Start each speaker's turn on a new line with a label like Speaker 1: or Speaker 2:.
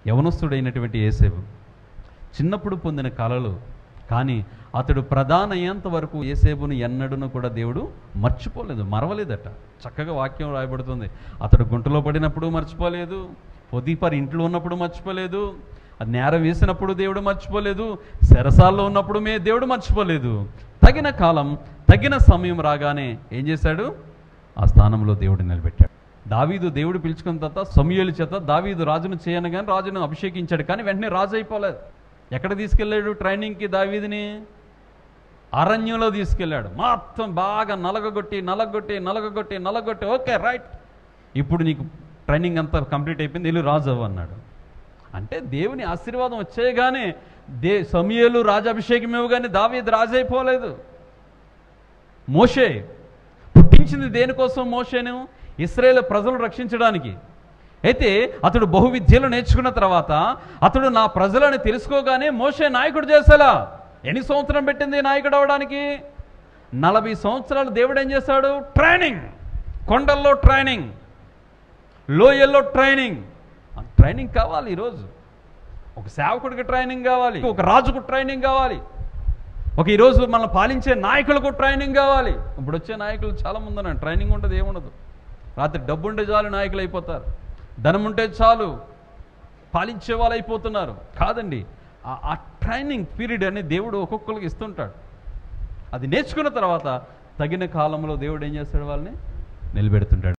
Speaker 1: యవనస్తుడైనటువంటి యోసేపు చిన్నప్పుడు పొందిన కలలు, కానీ అతడు ప్రధాన అయ్యేంత వరకు యోసేపును ఎన్నడూను కూడా దేవుడు మర్చిపోలేదు, మరవలేదట. చక్కగా వాక్యం రాయబడుతుంది. అతడు గుంటలో పడినప్పుడు మర్చిపోలేదు, పొదీఫర్ ఇంట్లో ఉన్నప్పుడు మర్చిపోలేదు, అది నేరం వేసినప్పుడు దేవుడు మర్చిపోలేదు, చెరసాల్లో ఉన్నప్పుడు దేవుడు మర్చిపోలేదు. తగిన కాలం తగిన సమయం రాగానే ఏం చేశాడు? ఆ స్థానంలో దేవుడు నిలబెట్టాడు. దావీదు దేవుడు పిలుచుకున్న తర్వాత సమూయేలు చేత దావీదు రాజును చేయనగానే రాజును అభిషేకించాడు, కానీ వెంటనే రాజు అయిపోలేదు. ఎక్కడ తీసుకెళ్ళాడు ట్రైనింగ్కి? దావీదుని అరణ్యంలో తీసుకెళ్ళాడు. మొత్తం బాగా నలగొట్టి ఓకే రైట్, ఇప్పుడు నీకు ట్రైనింగ్ అంతా కంప్లీట్ అయిపోయింది, వెళ్ళి రాజు అవ్వు అన్నాడు. అంటే దేవుని ఆశీర్వాదం వచ్చేయగానే సమూయేలు రాజాభిషేకం ఇవ్వగానే దావీదు రాజు అయిపోలేదు. మోషే పుట్టించింది దేనికోసం? మోషేను ఇశ్రాయేలు ప్రజలను రక్షించడానికి. అయితే అతడు బహువిద్యలు నేర్చుకున్న తర్వాత అతడు నా ప్రజలని తెలుసుకోగానే మోషే నాయకుడు చేసేలా. ఎన్ని సంవత్సరం పెట్టింది నాయకుడు అవడానికి? 40 సంవత్సరాలు. దేవుడు ఏం చేశాడు? ట్రైనింగ్. కొండల్లో ట్రైనింగ్, లోయల్లో ట్రైనింగ్. ట్రైనింగ్ కావాలి. ఈరోజు ఒక సేవకుడికి ట్రైనింగ్ కావాలి, ఒక రాజుకు ట్రైనింగ్ కావాలి, ఈరోజు మనల్ని పాలించే నాయకులకు ట్రైనింగ్ కావాలి. ఇప్పుడు వచ్చే నాయకులు చాలామంది ఉన్నారు, ట్రైనింగ్ ఉంటుంది, ఏముండదు. రాత్రి డబ్బు ఉంటే చాలు నాయకులు అయిపోతారు, ధనం ఉంటే చాలు పాలించే వాళ్ళు అయిపోతున్నారు. కాదండి, ఆ ట్రైనింగ్ పీరియడ్ అనేది దేవుడు ఒక్కొక్కరికి ఇస్తుంటాడు. అది నేర్చుకున్న తర్వాత తగిన కాలంలో దేవుడు ఏం చేస్తాడు? వాళ్ళని నిలబెడుతుంటాడు.